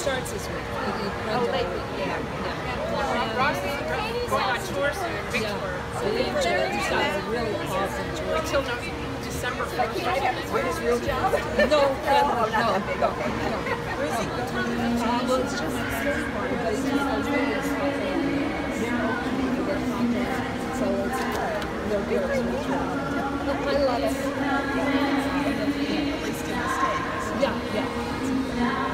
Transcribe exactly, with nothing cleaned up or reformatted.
starts this week. It, it Oh, runs all late week. week, Yeah, yeah. Roxy's going on tours in Big Yeah. Tour. So they enjoy it. These guys are really awesome tours. Until December first. Where does real job? No, no, no, no, no. Where's he going? Um, well, it's just but he's just a really smart family. So it's they're good. I love it. At least in the States. Yeah, yeah.